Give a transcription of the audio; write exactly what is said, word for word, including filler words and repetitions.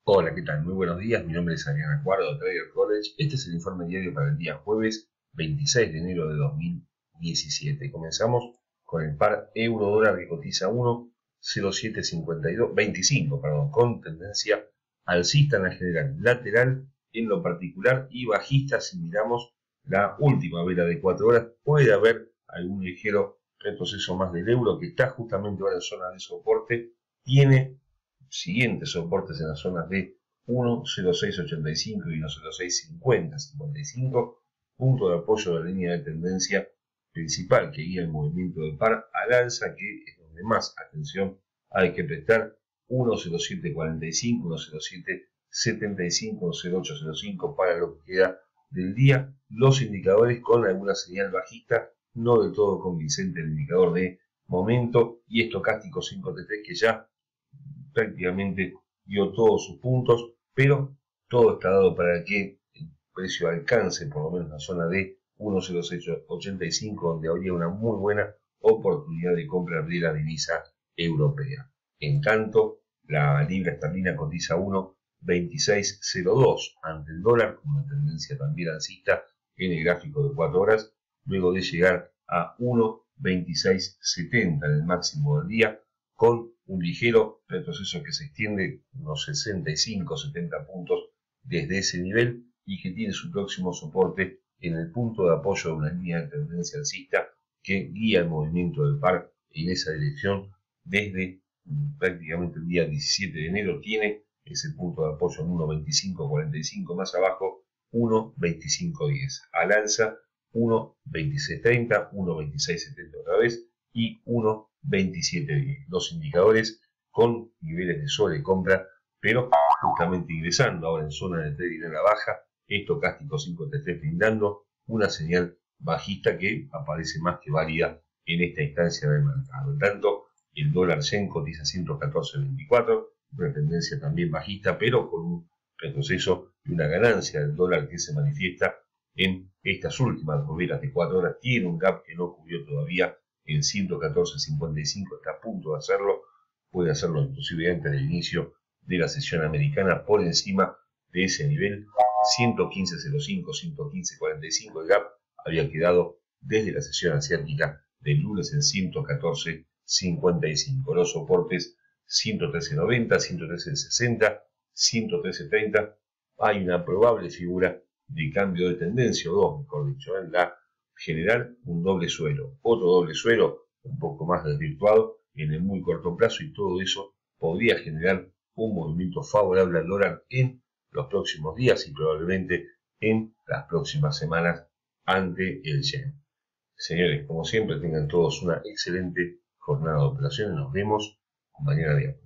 Hola, ¿qué tal? Muy buenos días, mi nombre es Adrián Acuardo de Trader College. Este es el informe diario para el día jueves veintiséis de enero de dos mil diecisiete. Comenzamos con el par euro-dólar que cotiza uno coma cero siete cincuenta y dos, veinticinco, perdón, con tendencia alcista en la general, lateral en lo particular y bajista si miramos la última vela de cuatro horas. Puede haber algún ligero retroceso más del euro que está justamente ahora en zona de soporte. Tiene siguientes soportes en las zonas de uno coma cero seis ochenta y cinco y uno coma cero seis cincuenta cincuenta y cinco, punto de apoyo de la línea de tendencia principal que guía el movimiento del par al alza, que es donde más atención hay que prestar. Uno coma cero siete cuarenta y cinco, uno coma cero siete setenta y cinco, uno coma cero ocho cero cinco para lo que queda del día. Los indicadores con alguna señal bajista, no del todo convincente el indicador de momento y estocástico cinco T T que ya prácticamente dio todos sus puntos, pero todo está dado para que el precio alcance por lo menos la zona de uno coma cero seis ochenta y cinco, donde habría una muy buena oportunidad de compra de la divisa europea. En tanto, la libra esterlina cotiza uno coma veintiséis cero dos ante el dólar, con una tendencia también alcista en el gráfico de cuatro horas, luego de llegar a uno coma veintiséis setenta en el máximo del día, con un ligero retroceso que se extiende unos sesenta y cinco setenta puntos desde ese nivel y que tiene su próximo soporte en el punto de apoyo de una línea de tendencia alcista que guía el movimiento del par en esa dirección desde prácticamente el día diecisiete de enero. Tiene ese punto de apoyo en uno coma veinticinco cuarenta y cinco, más abajo uno coma veinticinco diez, al alza uno coma veintiséis treinta, uno coma veintiséis setenta otra vez y uno coma veintisiete diez. Los indicadores con niveles de sobrecompra, pero justamente ingresando ahora en zona de trading a la baja, estocástico cinco T T brindando una señal bajista que aparece más que válida en esta instancia del mercado. En tanto, el dólar yen cotiza ciento catorce veinticuatro, una tendencia también bajista, pero con un retroceso y una ganancia del dólar que se manifiesta en estas últimas dos velas de cuatro horas. Tiene un gap que no cubrió todavía en ciento catorce cincuenta y cinco, está a punto de hacerlo, puede hacerlo inclusive antes del inicio de la sesión americana, por encima de ese nivel ciento quince cero cinco, ciento quince cuarenta y cinco. El gap había quedado desde la sesión asiática del lunes en ciento catorce cincuenta y cinco. Los soportes ciento trece noventa, ciento trece sesenta, ciento trece treinta. Hay una probable figura de cambio de tendencia, o dos mejor dicho, en la general, un doble suelo, otro doble suelo un poco más desvirtuado en el muy corto plazo, y todo eso podría generar un movimiento favorable al dólar en los próximos días y probablemente en las próximas semanas ante el yen. Señores, como siempre, tengan todos una excelente jornada de operaciones. Nos vemos mañana día.